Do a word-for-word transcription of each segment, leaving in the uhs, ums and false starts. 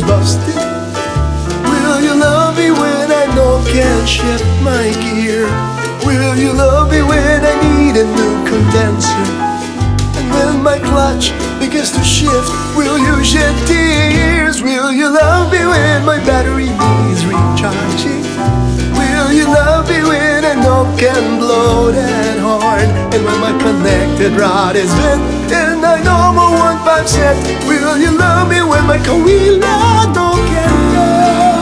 busted? Will you love me when I no can shift my gear? Will you love me when I need a new condenser? And when my clutch begins to shift, will you shed tears? Will you love me when my battery needs recharging? Will you love me when I no can blow that horn? And when my connected rod is bent and I no more want five cent, will you love me when my Kainoa no can go?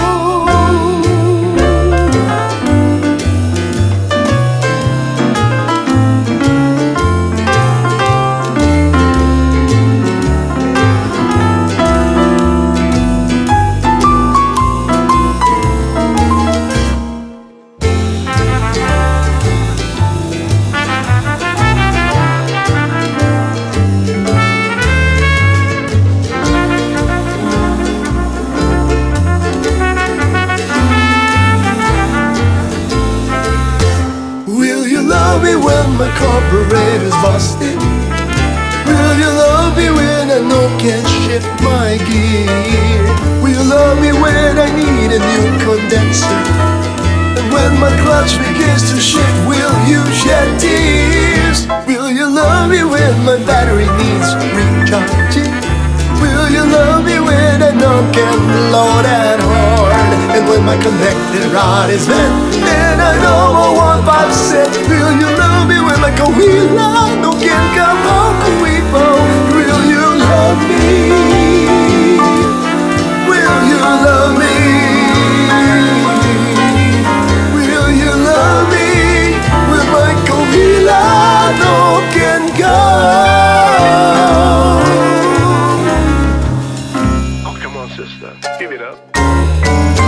When my carburetor's busted, will you love me when I no can shift my gear? Will you love me when I need a new condenser? And when my clutch begins to shift, will you shed tears? Will you love me when my battery needs recharging? Will you love me when I no can blow that horn? And when my connected rod is bent and I no more want five cent, will you love me when my Kainoa no can come home? Will you love me? Will you love me? Will you love me when my Kainoa no can go? Oh, come on, sister, give it up.